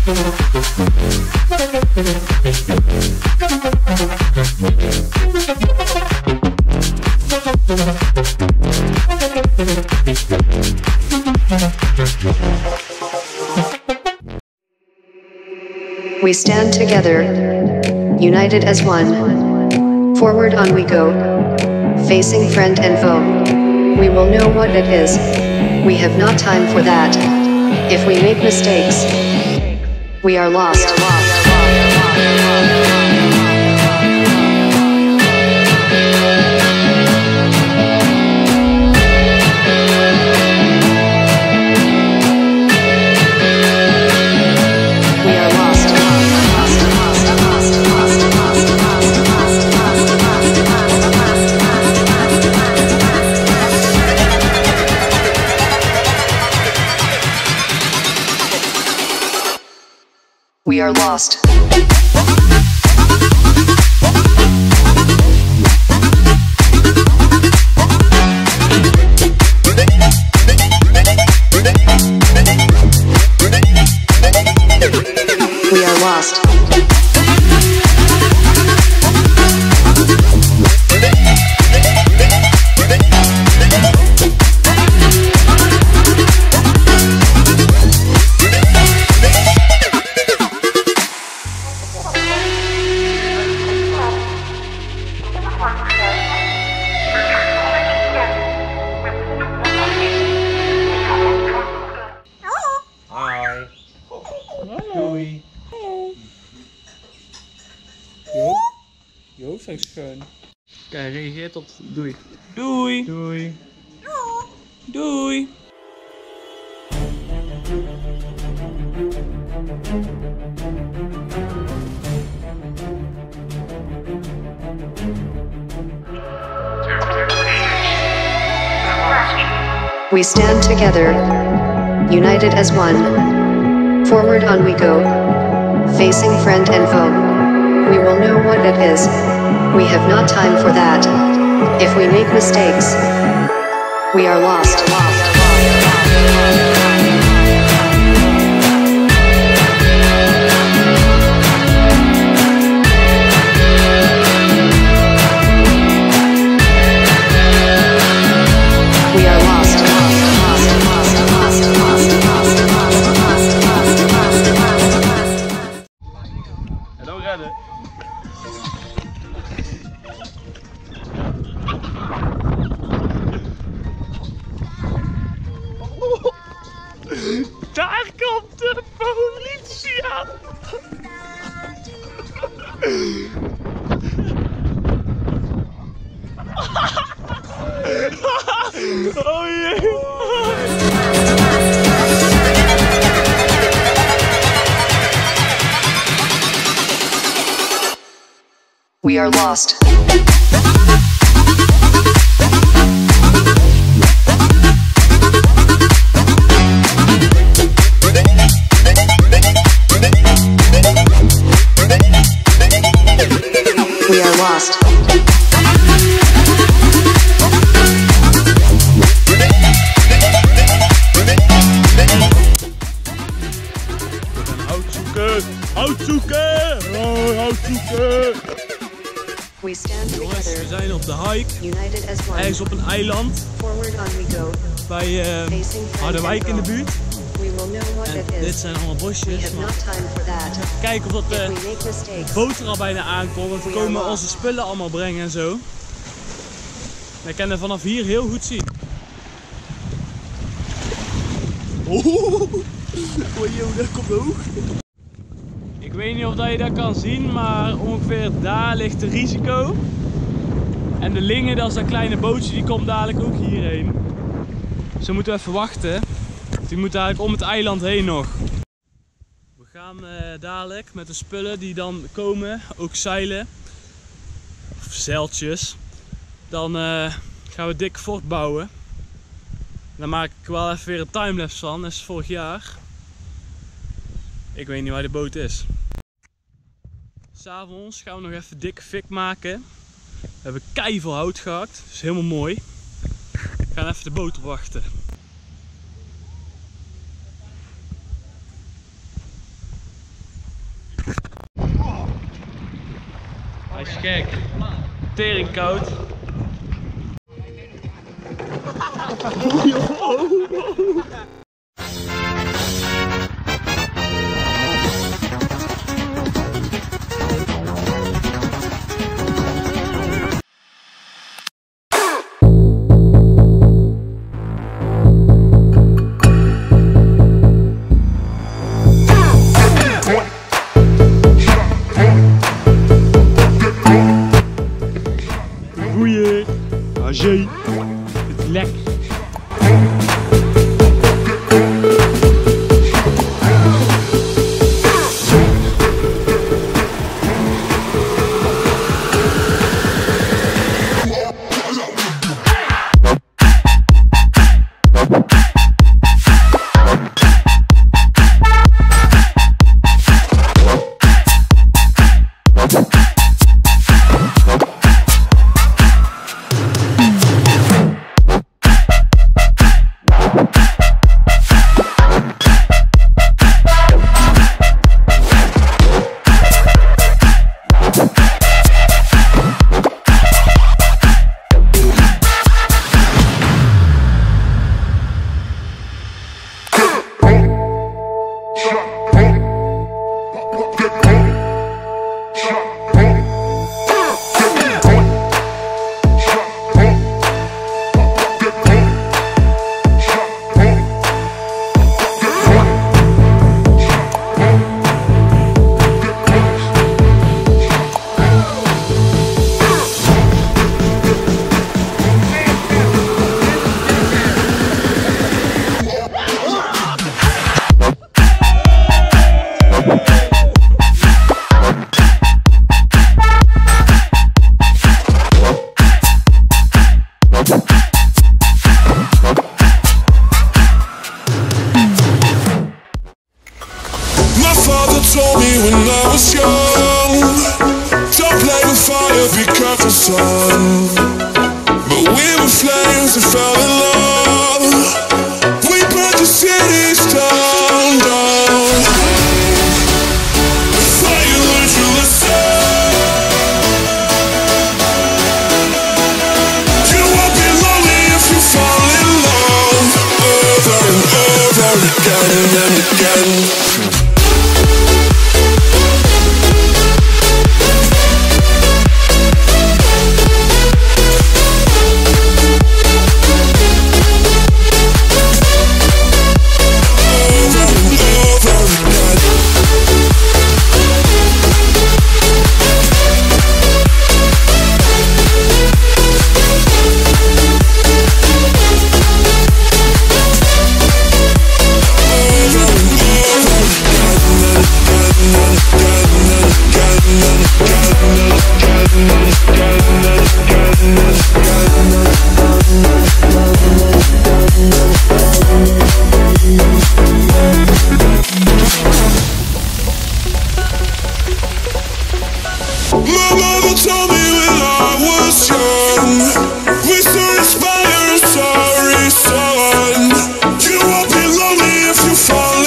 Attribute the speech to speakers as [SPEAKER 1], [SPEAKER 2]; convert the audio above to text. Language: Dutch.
[SPEAKER 1] We stand together, united as one. Forward on we go, facing friend and foe. We will know what it is. We have not time for that. If we make mistakes, we are lost. We are lost. We are lost.
[SPEAKER 2] Doei. Jo, zeg schoon. Kijk, reageert op doei. Doei. Doei. Doei.
[SPEAKER 1] We stand together, united as one. Forward on we go, facing friend and foe. We will know what it is. We have not time for that. If we make mistakes, we are lost. We are lost.
[SPEAKER 2] Daar komt de politie aan! Oh jee!
[SPEAKER 1] We are lost. We are lost.
[SPEAKER 2] Hout zoeken! Hout zoeken! Oh, hout zoeken!
[SPEAKER 1] We stand
[SPEAKER 2] Jongens, we
[SPEAKER 1] together,
[SPEAKER 2] zijn op de hike.
[SPEAKER 1] united as one.
[SPEAKER 2] Ergens op een eiland.
[SPEAKER 1] Forward on we go,
[SPEAKER 2] Bij
[SPEAKER 1] facing friend
[SPEAKER 2] Harderwijk in
[SPEAKER 1] and
[SPEAKER 2] de
[SPEAKER 1] foe.
[SPEAKER 2] buurt.
[SPEAKER 1] We will know what
[SPEAKER 2] En
[SPEAKER 1] it
[SPEAKER 2] dit
[SPEAKER 1] is.
[SPEAKER 2] zijn allemaal
[SPEAKER 1] We
[SPEAKER 2] bosjes.
[SPEAKER 1] have
[SPEAKER 2] Maar
[SPEAKER 1] not time for that.
[SPEAKER 2] even kijken of dat
[SPEAKER 1] If
[SPEAKER 2] de
[SPEAKER 1] we make mistakes,
[SPEAKER 2] boot er al bijna aankomt. Want we
[SPEAKER 1] We are
[SPEAKER 2] komen
[SPEAKER 1] lost.
[SPEAKER 2] onze spullen allemaal brengen en zo. We kunnen vanaf hier heel goed zien. Oh, joh, dat komt hoog. Ik weet niet of dat je dat kan zien, maar ongeveer daar ligt het risico. En de Linge, dat is dat kleine bootje, die komt dadelijk ook hierheen. Dus we moeten even wachten. Die moet eigenlijk om het eiland heen nog. We gaan dadelijk met de spullen die dan komen, ook zeilen. Of zeiltjes. Dan gaan we dik fort bouwen. Daar maak ik wel even weer een timelapse van, dat is vorig jaar. Ik weet niet waar de boot is. S'avonds gaan we nog even dikke fik maken. We hebben keiveel hout gehakt, dat is helemaal mooi. We gaan even de boot opwachten. Kijk, tering koud. Goeie, Ajay, het is lekker.
[SPEAKER 3] Told me when I was young, don't play with fire, be careful, son. But we were flames and fell in love. We burned the cities down, down. Before you learned your lesson, you won't be lonely if you fall in love. Over and over again and again. My mother told me when I was young, we still inspire, sorry son. You won't be lonely if you fall